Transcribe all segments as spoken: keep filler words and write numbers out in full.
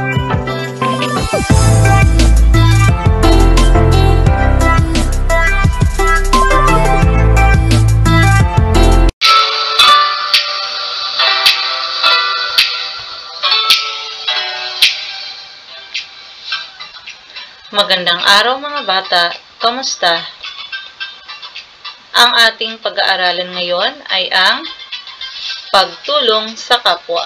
Magandang araw mga bata, kamusta? Ang ating pag-aaralan ngayon ay ang pagtulong sa kapwa.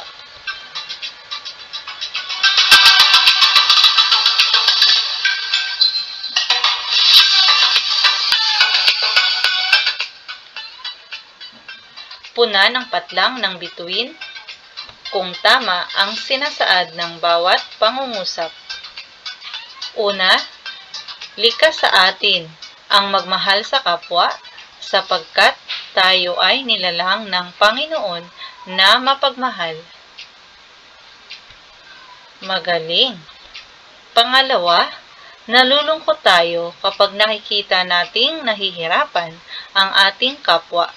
Puna ng patlang ng bituin kung tama ang sinasaad ng bawat pangungusap. Una, likas sa atin ang magmahal sa kapwa sapagkat tayo ay nilalang ng Panginoon na mapagmahal. Magaling. Pangalawa, nalulungkot tayo kapag nakikita nating nahihirapan ang ating kapwa.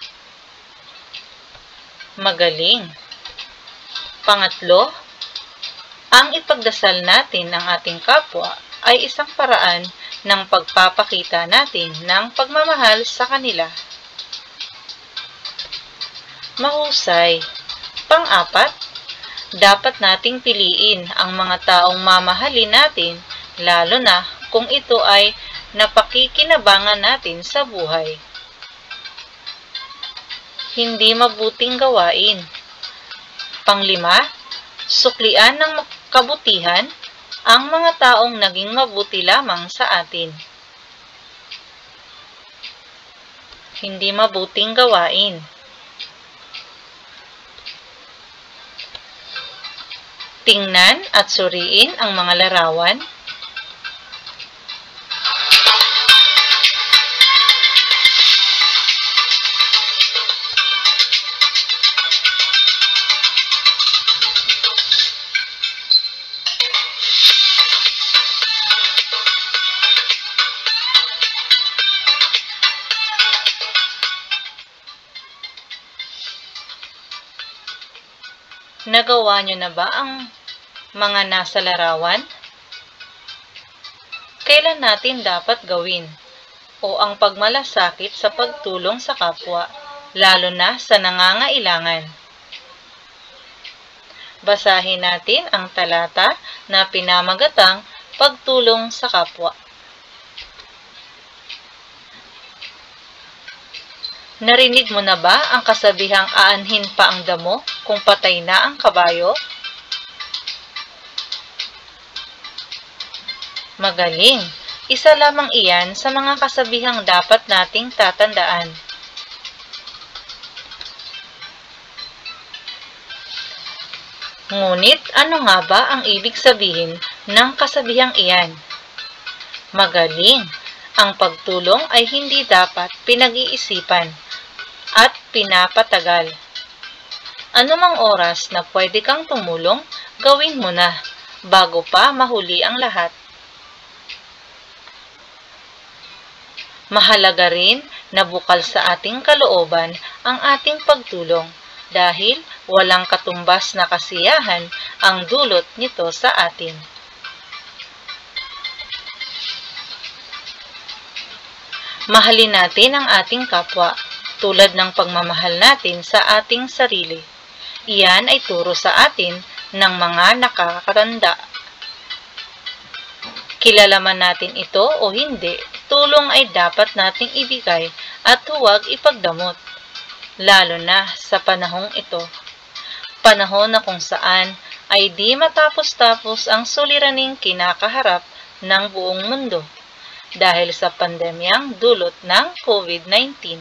Magaling. Pangatlo, ang ipagdasal natin ng ating kapwa ay isang paraan ng pagpapakita natin ng pagmamahal sa kanila. Mahusay. Pang-apat, dapat nating piliin ang mga taong mamahalin natin, lalo na kung ito ay napakikinabangan natin sa buhay. Hindi mabuting gawain. Panglima, suklian ng kabutihan ang mga taong naging mabuti lamang sa atin. Hindi mabuting gawain. Tingnan at suriin ang mga larawan. Nagawa nyo na ba ang mga nasa larawan? Kailan natin dapat gawin o ang pagmalasakit sa pagtulong sa kapwa, lalo na sa nangangailangan? Basahin natin ang talata na pinamagatang pagtulong sa kapwa. Narinig mo na ba ang kasabihang aanhin pa ang damo kung patay na ang kabayo? Magaling! Isa lamang iyan sa mga kasabihang dapat nating tatandaan. Ngunit ano nga ba ang ibig sabihin ng kasabihang iyan? Magaling! Ang pagtulong ay hindi dapat pinag-iisipan at pinapatagal. Anumang oras na pwede kang tumulong, gawin mo na bago pa mahuli ang lahat. Mahalaga rin na bukal sa ating kalooban ang ating pagtulong dahil walang katumbas na kasiyahan ang dulot nito sa atin. Mahalin natin ang ating kapwa tulad ng pagmamahal natin sa ating sarili. Iyan ay turo sa atin ng mga nakakatanda. Kilala man natin ito o hindi, tulong ay dapat nating ibigay at huwag ipagdamot, lalo na sa panahong ito. Panahon na kung saan ay di matapos-tapos ang suliraning kinakaharap ng buong mundo dahil sa pandemyang dulot ng COVID nineteen.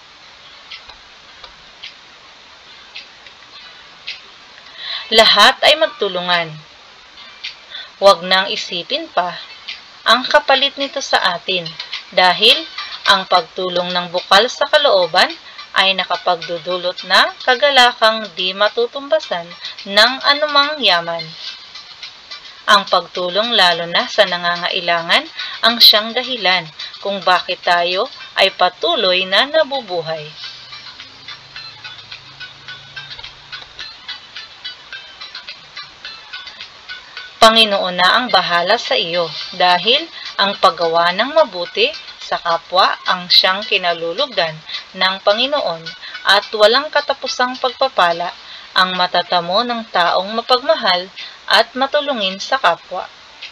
Lahat ay magtulungan. Huwag nang isipin pa ang kapalit nito sa atin dahil ang pagtulong ng bukal sa kalooban ay nakapagdudulot ng kagalakang di matutumbasan ng anumang yaman. Ang pagtulong lalo na sa nangangailangan ang siyang dahilan kung bakit tayo ay patuloy na nabubuhay. Panginoon na ang bahala sa iyo dahil ang paggawa ng mabuti sa kapwa ang siyang kinalulugdan ng Panginoon at walang katapusang pagpapala ang matatamo ng taong mapagmahal at matulungin sa kapwa.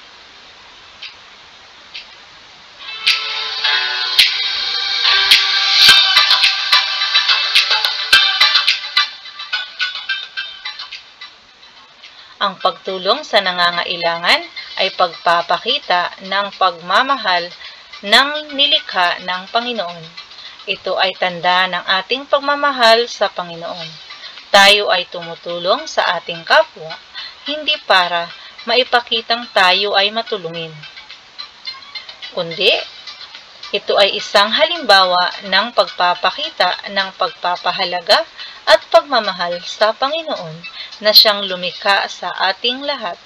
Ang pagtulong sa nangangailangan ay pagpapakita ng pagmamahal ng nilikha ng Panginoon. Ito ay tanda ng ating pagmamahal sa Panginoon. Tayo ay tumutulong sa ating kapwa, hindi para maipakitang tayo ay matulungin, kundi ito ay isang halimbawa ng pagpapakita ng pagpapahalaga at pagmamahal sa Panginoon na siyang lumikha sa ating lahat.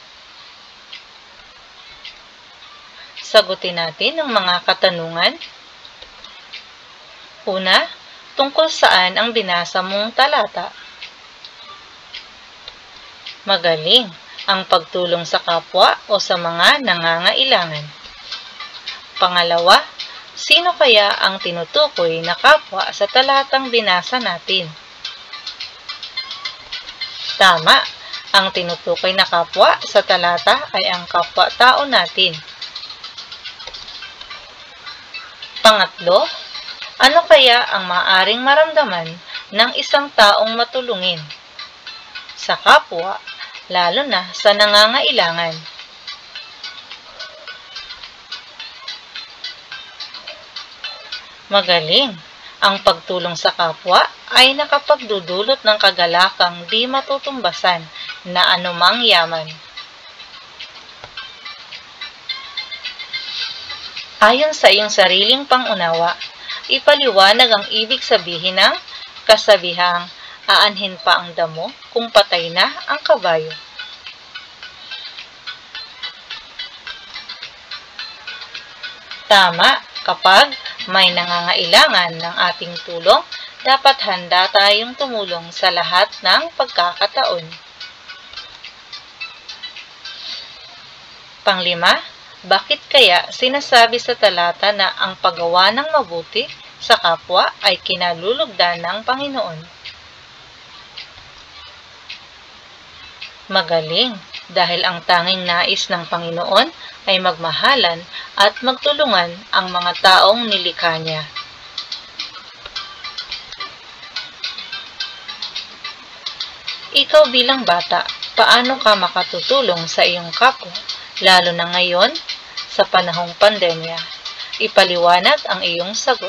Sagutin natin ang mga katanungan. Una, tungkol saan ang binasa mong talata? Magaling ang pagtulong sa kapwa o sa mga nangangailangan. Pangalawa, sino kaya ang tinutukoy na kapwa sa talatang binasa natin? Tama, ang tinutukoy na kapwa sa talata ay ang kapwa-tao natin. Pangatlo, ano kaya ang maaaring maramdaman ng isang taong matulungin sa kapwa, lalo na sa nangangailangan? Magaling! Ang pagtulong sa kapwa ay nakapagdudulot ng kagalakang di matutumbasan na anumang yaman. Ayon sa iyong sariling pangunawa, ipaliwanag ang ibig sabihin ng kasabihang aanhin pa ang damo kung patay na ang kabayo. Tama, kapag may nangangailangan ng ating tulong, dapat handa tayong tumulong sa lahat ng pagkakataon. Panglima, bakit kaya sinasabi sa talata na ang paggawa ng mabuti sa kapwa ay kinalulugdan ng Panginoon? Magaling, dahil ang tanging nais ng Panginoon ay magmahalan at magtulungan ang mga taong nilikha niya. Ikaw bilang bata, paano ka makatutulong sa iyong kapwa, lalo na ngayon sa panahong pandemya? Ipaliwanag ang iyong sagot.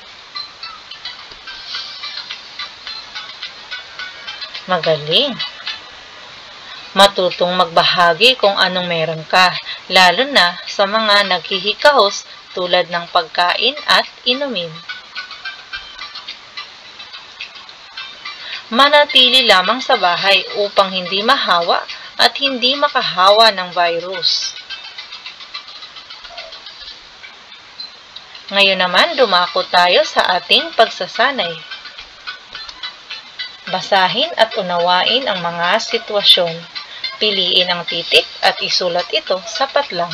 Magaling! Matutong magbahagi kung anong meron ka, lalo na sa mga naghihikahos tulad ng pagkain at inumin. Manatili lamang sa bahay upang hindi mahawa at hindi makahawa ng virus. Ngayon naman, dumako tayo sa ating pagsasanay. Basahin at unawain ang mga sitwasyon. Piliin ang titik at isulat ito sa patlang.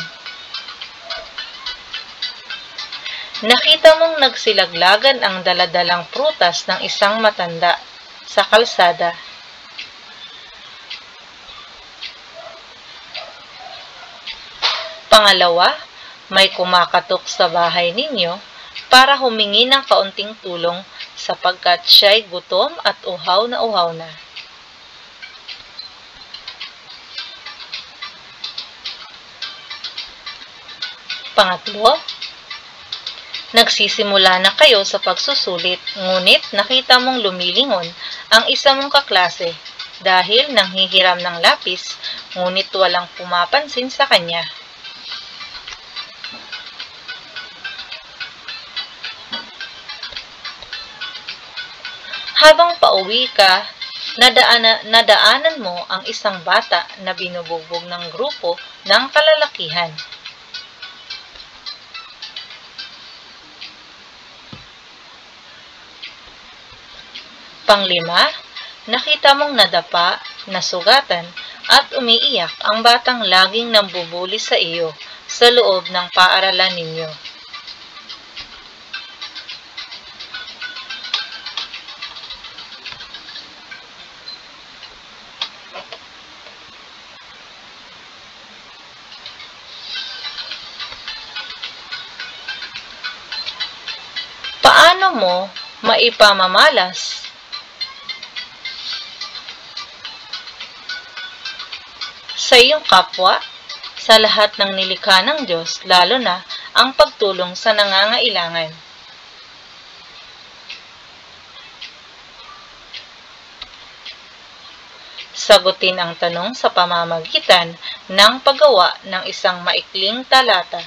Nakita mong nagsilaglagan ang daladalang prutas ng isang matanda sa kalsada. Pangalawa, may kumakatok sa bahay ninyo para humingi ng kaunting tulong sapagkat siya'y gutom at uhaw na uhaw na. Pangatlo, nagsisimula na kayo sa pagsusulit, ngunit nakita mong lumilingon ang isa mong kaklase dahil nanghihiram ng lapis, ngunit walang pumapansin sa kanya. Habang pauwi ka, nadaanan, nadaanan mo ang isang bata na binubugbog ng grupo ng kalalakihan. Panglima, nakita mong nadapa, nasugatan, at umiiyak ang batang laging nambubuli sa iyo sa loob ng paaralan ninyo. Paano mo maipamamalas sa iyong kapwa, sa lahat ng nilikha ng Diyos, lalo na ang pagtulong sa nangangailangan? Sagutin ang tanong sa pamamagitan ng paggawa ng isang maikling talata.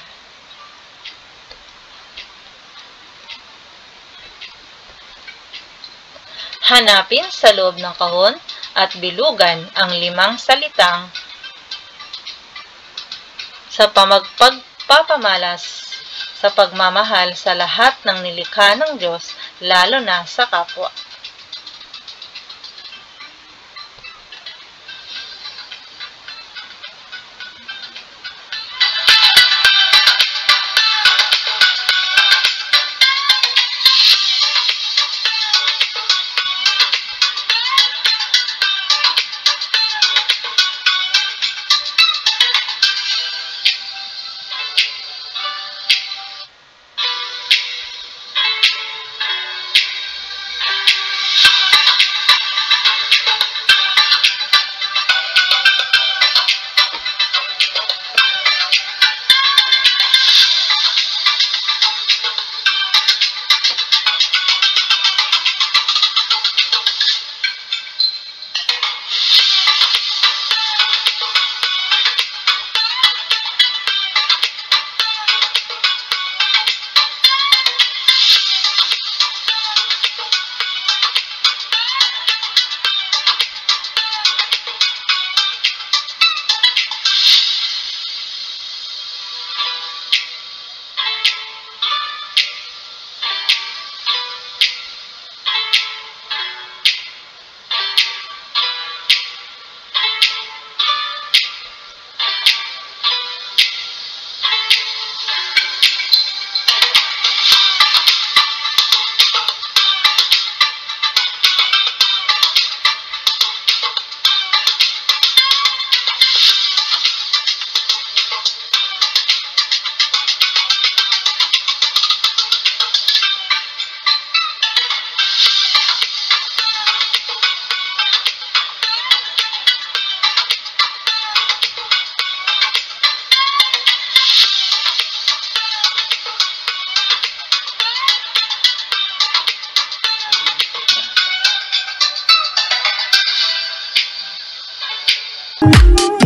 Hanapin sa loob ng kahon at bilugan ang limang salitang sa pamagpagpapamalas sa pagmamahal sa lahat ng nilikha ng Diyos, lalo na sa kapwa. Thank you.